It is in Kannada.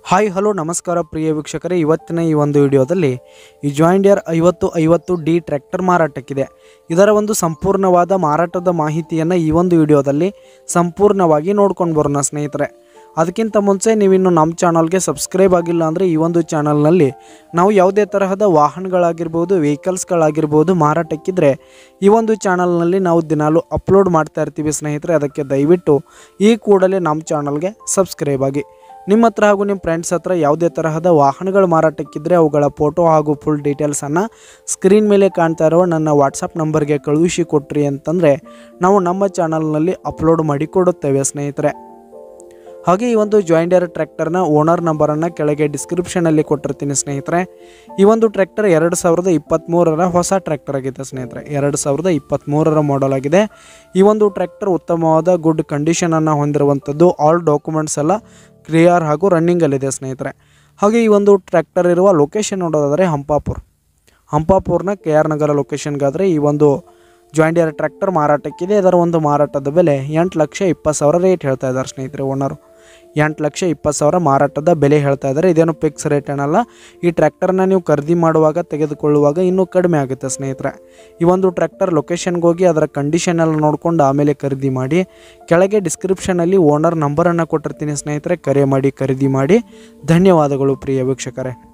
ಹಾಯ್ ಹಲೋ ನಮಸ್ಕಾರ ಪ್ರಿಯ ವೀಕ್ಷಕರೇ, ಇವತ್ತಿನ ಈ ಒಂದು ವಿಡಿಯೋದಲ್ಲಿ ಈ ಜಾಂಡ್ ಡಿಯರ್ 5050D ಟ್ರ್ಯಾಕ್ಟರ್ ಮಾರಾಟಕ್ಕಿದೆ. ಇದರ ಒಂದು ಸಂಪೂರ್ಣವಾದ ಮಾರಾಟದ ಮಾಹಿತಿಯನ್ನು ಈ ಒಂದು ವಿಡಿಯೋದಲ್ಲಿ ಸಂಪೂರ್ಣವಾಗಿ ನೋಡ್ಕೊಂಡು ಬರೋಣ ಸ್ನೇಹಿತರೆ. ಅದಕ್ಕಿಂತ ಮುಂಚೆ ನೀವಿನ್ನು ನಮ್ಮ ಚಾನಲ್ಗೆ ಸಬ್ಸ್ಕ್ರೈಬ್ ಆಗಿಲ್ಲ ಅಂದರೆ ಈ ಒಂದು ಚಾನಲ್ನಲ್ಲಿ ನಾವು ಯಾವುದೇ ತರಹದ ವಾಹನಗಳಾಗಿರ್ಬೋದು, ವೆಹಿಕಲ್ಸ್ಗಳಾಗಿರ್ಬೋದು ಮಾರಾಟಕ್ಕಿದ್ರೆ ಈ ಒಂದು ಚಾನಲ್ನಲ್ಲಿ ನಾವು ದಿನಾಲೂ ಅಪ್ಲೋಡ್ ಮಾಡ್ತಾ ಇರ್ತೀವಿ ಸ್ನೇಹಿತರೆ. ಅದಕ್ಕೆ ದಯವಿಟ್ಟು ಈ ಕೂಡಲೇ ನಮ್ಮ ಚಾನಲ್ಗೆ ಸಬ್ಸ್ಕ್ರೈಬ್ ಆಗಿ. ನಿಮ್ಮ ಹತ್ರ ಹಾಗೂ ನಿಮ್ಮ ಫ್ರೆಂಡ್ಸ್ ಹತ್ರ ಯಾವುದೇ ತರಹದ ವಾಹನಗಳು ಮಾರಾಟಕ್ಕಿದ್ದರೆ ಅವುಗಳ ಫೋಟೋ ಹಾಗೂ ಫುಲ್ ಡೀಟೇಲ್ಸನ್ನು ಸ್ಕ್ರೀನ್ ಮೇಲೆ ಕಾಣ್ತಾ ಇರುವ ನನ್ನ ವಾಟ್ಸಪ್ ನಂಬರ್ಗೆ ಕಳುಹಿಸಿ ಕೊಟ್ರಿ ಅಂತಂದರೆ ನಾವು ನಮ್ಮ ಚಾನಲ್ನಲ್ಲಿ ಅಪ್ಲೋಡ್ ಮಾಡಿಕೊಡುತ್ತೇವೆ ಸ್ನೇಹಿತರೆ. ಹಾಗೆ ಈ ಒಂದು ಜಾಂಡ್ ಡಿಯರ್ ಟ್ರ್ಯಾಕ್ಟರ್ನ ಓನರ್ ನಂಬರನ್ನು ಕೆಳಗೆ ಡಿಸ್ಕ್ರಿಪ್ಷನಲ್ಲಿ ಕೊಟ್ಟಿರ್ತೀನಿ ಸ್ನೇಹಿತರೆ. ಈ ಒಂದು ಟ್ರ್ಯಾಕ್ಟರ್ 2023ರ ಹೊಸ ಟ್ರ್ಯಾಕ್ಟರ್ ಆಗಿದೆ ಸ್ನೇಹಿತರೆ. 2023ರ ಮಾಡೆಲ್ ಆಗಿದೆ. ಈ ಒಂದು ಟ್ರ್ಯಾಕ್ಟರ್ ಉತ್ತಮವಾದ ಗುಡ್ ಕಂಡೀಷನನ್ನು ಹೊಂದಿರುವಂಥದ್ದು. ಆಲ್ ಡಾಕ್ಯುಮೆಂಟ್ಸ್ ಎಲ್ಲ ಕ್ಲಿಯರ್ ಹಾಗೂ ರನ್ನಿಂಗಲ್ಲಿದೆ ಸ್ನೇಹಿತರೆ. ಹಾಗೆ ಈ ಒಂದು ಟ್ರ್ಯಾಕ್ಟರ್ ಇರುವ ಲೊಕೇಶನ್ ನೋಡೋದಾದರೆ ಹಂಪಾಪುರ್ನ KR ನಗರ ಲೊಕೇಶನ್ಗಾದರೆ ಈ ಒಂದು ಜಾಂಡ್ ಡಿಯರ್ ಟ್ರ್ಯಾಕ್ಟರ್ ಮಾರಾಟಕ್ಕಿದೆ. ಇದರ ಒಂದು ಮಾರಾಟದ ಬೆಲೆ 8,20,000 ರೇಟ್ ಹೇಳ್ತಾ ಇದ್ದಾರೆ ಸ್ನೇಹಿತರೆ. ಓನರು 8,20,000 ಮಾರಾಟದ ಬೆಲೆ ಹೇಳ್ತಾ ಇದ್ದಾರೆ. ಇದೇನು ಫಿಕ್ಸ್ ರೇಟ್ ಏನಲ್ಲ. ಈ ಟ್ರ್ಯಾಕ್ಟರ್ನ ನೀವು ಖರೀದಿ ಮಾಡುವಾಗ ತೆಗೆದುಕೊಳ್ಳುವಾಗ ಇನ್ನೂ ಕಡಿಮೆ ಆಗುತ್ತೆ ಸ್ನೇಹಿತರೆ. ಈ ಒಂದು ಟ್ರ್ಯಾಕ್ಟರ್ ಲೊಕೇಶನ್ಗೆ ಹೋಗಿ ಅದರ ಕಂಡೀಷನ್ ಎಲ್ಲ ನೋಡಿಕೊಂಡು ಆಮೇಲೆ ಖರೀದಿ ಮಾಡಿ. ಕೆಳಗೆ ಡಿಸ್ಕ್ರಿಪ್ಷನಲ್ಲಿ ಓನರ್ ನಂಬರನ್ನು ಕೊಟ್ಟಿರ್ತೀನಿ ಸ್ನೇಹಿತರೆ. ಕರೆ ಮಾಡಿ ಖರೀದಿ ಮಾಡಿ. ಧನ್ಯವಾದಗಳು ಪ್ರಿಯ ವೀಕ್ಷಕರೇ.